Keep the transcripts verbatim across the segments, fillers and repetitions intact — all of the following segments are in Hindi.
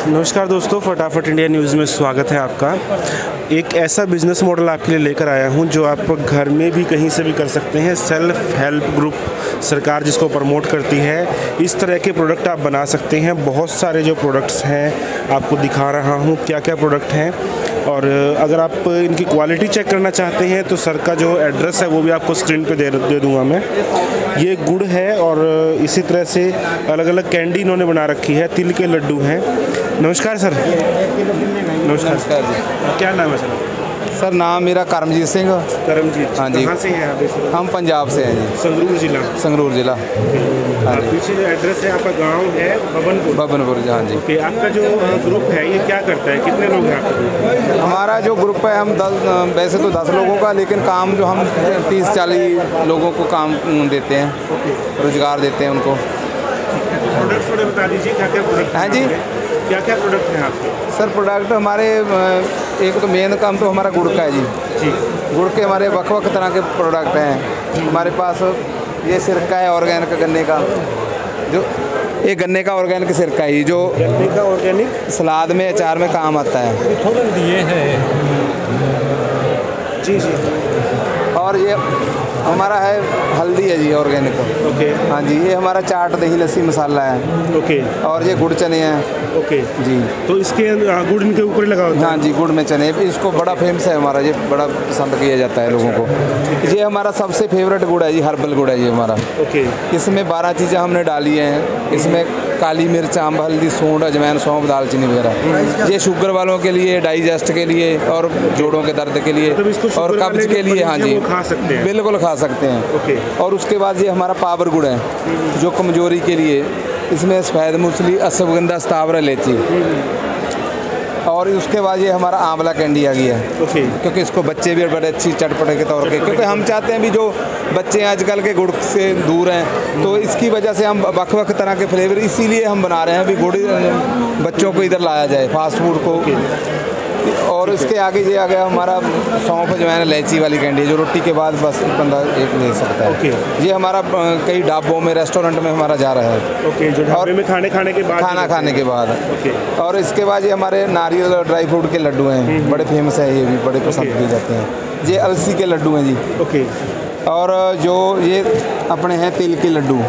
नमस्कार दोस्तों, फटाफट इंडिया न्यूज़ में स्वागत है आपका। एक ऐसा बिज़नेस मॉडल आपके लिए लेकर आया हूं जो आप घर में भी कहीं से भी कर सकते हैं। सेल्फ हेल्प ग्रुप सरकार जिसको प्रमोट करती है, इस तरह के प्रोडक्ट आप बना सकते हैं। बहुत सारे जो प्रोडक्ट्स हैं आपको दिखा रहा हूं क्या क्या प्रोडक्ट हैं, और अगर आप इनकी क्वालिटी चेक करना चाहते हैं तो सर का जो एड्रेस है वो भी आपको स्क्रीन पे दे दे दूँगा मैं। ये गुड़ है और इसी तरह से अलग अलग कैंडी इन्होंने बना रखी है, तिल के लड्डू हैं। नमस्कार सर। नमस्कार नमस्कार जी। क्या नाम है सर? सर नाम मेरा करमजीत सिंह। करमजीत, हाँ जी। कहाँ से हैं आप? सर हम पंजाब से हैं जी। संगरूर जिला। संगरूर जिला। हाँ जी। पीछे जो एड्रेस है आपका गांव है बबनपुर। बबनपुर जी, हाँ जी। ओके, आपका जो ग्रुप है ये क्या करता है, कितने लोग हैं आपका? हमारा जो ग्रुप है हम दस, वैसे तो दस लोगों का, लेकिन काम जो हम तीस चालीस लोगों को काम देते हैं, रोजगार देते हैं उनको। प्रोडक्ट थोड़े बता दीजिए, क्या क्या प्रोडक्ट? हाँ जी। क्या क्या प्रोडक्ट हैं आपके? सर प्रोडक्ट हमारे एक तो मेन काम तो हमारा गुड़ का है जी। जी। गुड़ के हमारे वक् वक् तरह के प्रोडक्ट हैं हमारे पास। ये सिरका है ऑर्गेनिक गन्ने का, जो ये गन्ने का ऑर्गेनिक सिरका है जो गन्ने का ऑर्गेनिक सलाद में अचार में काम आता है। दिए हैं। जी जी। और ये हमारा है हल्दी है जी ऑर्गेनिक। ओके। हाँ जी। ये हमारा चाट दही लस्सी मसाला है। ओके। और ये गुड़ चने हैं। ओके जी। तो इसके गुड़ इनके ऊपर ही लगा होता है? हाँ जी, गुड़ में चने, इसको बड़ा फेमस है हमारा, ये बड़ा पसंद किया जाता है लोगों को। ये हमारा सबसे फेवरेट गुड़ है जी, हर्बल गुड़ है ये हमारा। ओके। इसमें बारह चीज़ें हमने डाली हैं। इसमें काली मिर्च, आम, हल्दी, सूंड, अजवाइन, सौंफ, दालचीनी वगैरह। ये शुगर वालों के लिए, डाइजेस्ट के लिए और जोड़ों के दर्द के लिए और कब्ज के लिए। हाँ जी, खा सकते हैं, बिल्कुल खा सकते हैं। ओके। और उसके बाद ये हमारा पावर गुड़ है जो कमजोरी के लिए। इसमें सफ़ेद मूसली, अश्वगंधा, स्थावरा, इलायची। और उसके बाद ये हमारा आंवला कैंडी आ गई है। ओके। क्योंकि इसको बच्चे भी बड़े अच्छी चटपटे के तौर पे, क्योंकि हम चाहते हैं भी जो बच्चे आजकल के गुड़ से दूर हैं, तो इसकी वजह से हम वक् वक् तरह के फ्लेवर इसीलिए हम बना रहे हैं भी गुड़ बच्चों को इधर लाया जाए, फास्ट फूड को। और इसके आगे ये आ गया हमारा सौंफ जो है इलायची वाली कैंडी, जो रोटी के बाद बस बंदा एक ले सकता है। ओके। ये हमारा कई ढाबों में, रेस्टोरेंट में हमारा जा रहा है। ओके, जो ढाबे में खाने खाने के बाद खाना खाने के बाद। ओके। और इसके बाद ये हमारे नारियल और ड्राई फ्रूट के लड्डू हैं, बड़े फेमस है, ये भी बड़े पसंद किए जाते हैं। ये अलसी के लड्डू हैं जी। ओके। और जो ये अपने हैं तिल के लड्डू।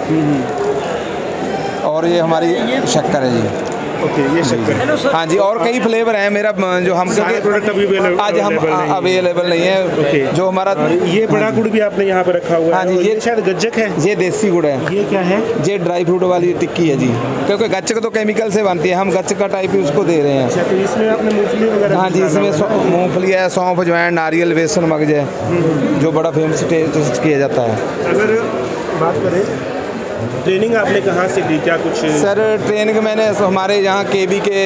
और ये हमारी शक्कर है जी। ओके, ये शक्कर। हाँ जी। और कई फ्लेवर हैं मेरा जो हम सारे प्रोडक्ट अभी आज हम अवेलेबल नहीं है। ओके। जो हमारा ये बड़ा गुड़ भी आपने यहाँ पे रखा हुआ है। हाँ जी। ये शायद गज्जक है। ये देसी गुड़ है। ये क्या है? ये ड्राई फ्रूट वाली टिक्की है जी, क्योंकि गच्चक तो केमिकल से बनती है, हम गच्चक का टाइप ही उसको दे रहे हैं। अच्छा, तो इसमें आपने मूंगफली वगैरह? हाँ जी, इसमें मूंगफली है, सौंफ, अजवाइन, नारियल, बेसन, मगज है, जो बड़ा फेमस टेस्ट किया जाता है। अगर बात करें ट्रेनिंग आपने कहाँ से ली, क्या कुछ? सर ट्रेनिंग मैंने हमारे यहाँ केबी के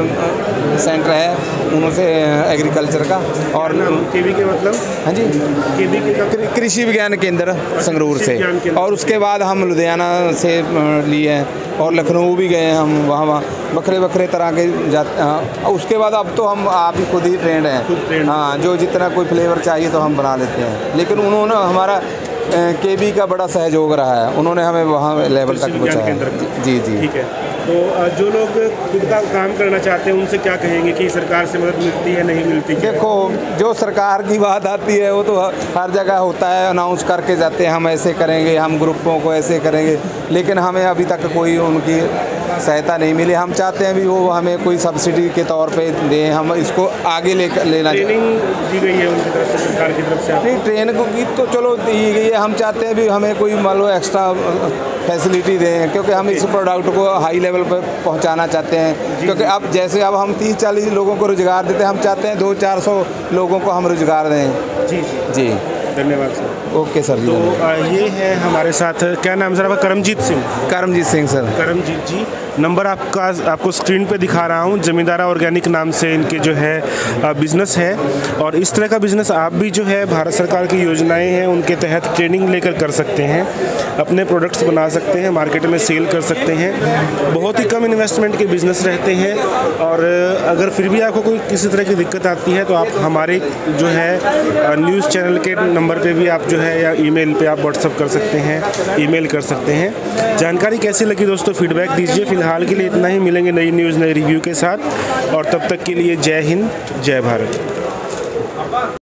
सेंटर है उनसे, एग्रीकल्चर का। और केबी के मतलब? हाँ जी, केबी के का कृषि विज्ञान केंद्र संगरूर से। और उसके बाद हम लुधियाना से लिए हैं और लखनऊ भी गए हैं हम, वहाँ वहाँ बखरे बखरे तरह के जाते। उसके बाद अब तो हम आप ही खुद ही ट्रेंड हैं। हाँ, जो जितना कोई फ्लेवर चाहिए तो हम बना लेते हैं, लेकिन उन्होंने हमारा केबी का बड़ा सहयोग रहा है, उन्होंने हमें वहाँ लेवल तक पहुँचाया। जी जी। ठीक है। तो जो लोग खुद का काम करना चाहते हैं उनसे क्या कहेंगे कि सरकार से मदद मिलती है, नहीं मिलती? देखो, जो सरकार की बात आती है वो तो हर जगह होता है, अनाउंस करके जाते हैं हम ऐसे करेंगे, हम ग्रुपों को ऐसे करेंगे, लेकिन हमें अभी तक कोई उनकी सहायता नहीं मिली। हम चाहते हैं भी वो हमें कोई सब्सिडी के तौर पे दें, हम इसको आगे ले लेना। ट्रेनिंग दी गई है उनकी तरफ से, सरकार की तरफ से? नहीं, ट्रेनिंग की तो चलो दी गई है, हम चाहते हैं भी हमें कोई मान लो एक्स्ट्रा फैसिलिटी दें, क्योंकि हम इस प्रोडक्ट को हाई लेवल पर पहुंचाना चाहते हैं। क्योंकि अब जैसे अब हम तीस चालीस लोगों को रोज़गार देते हैं, हम चाहते हैं दो चार सौ लोगों को हम रोज़गार दें। जी जी। धन्यवाद सर। ओके सर जी। तो आ, ये है हमारे साथ, क्या नाम सर आपका? करमजीत सिंह। करमजीत सिंह सर। करमजीत जी, नंबर आपका आपको स्क्रीन पे दिखा रहा हूँ। जमींदारा ऑर्गेनिक नाम से इनके जो है बिज़नेस है, और इस तरह का बिज़नेस आप भी जो है भारत सरकार की योजनाएं हैं उनके तहत ट्रेनिंग लेकर कर सकते हैं, अपने प्रोडक्ट्स बना सकते हैं, मार्केट में सेल कर सकते हैं। बहुत ही कम इन्वेस्टमेंट के बिज़नेस रहते हैं, और अगर फिर भी आपको कोई किसी तरह की दिक्कत आती है तो आप हमारे जो है न्यूज़ चैनल के नंबर पे भी आप जो है, या ईमेल पे आप व्हाट्सअप कर सकते हैं, ईमेल कर सकते हैं। जानकारी कैसी लगी दोस्तों, फीडबैक दीजिए। फिलहाल फ़िलहाल के लिए इतना ही, मिलेंगे नई न्यूज़ नई रिव्यू के साथ, और तब तक के लिए जय हिंद जय भारत।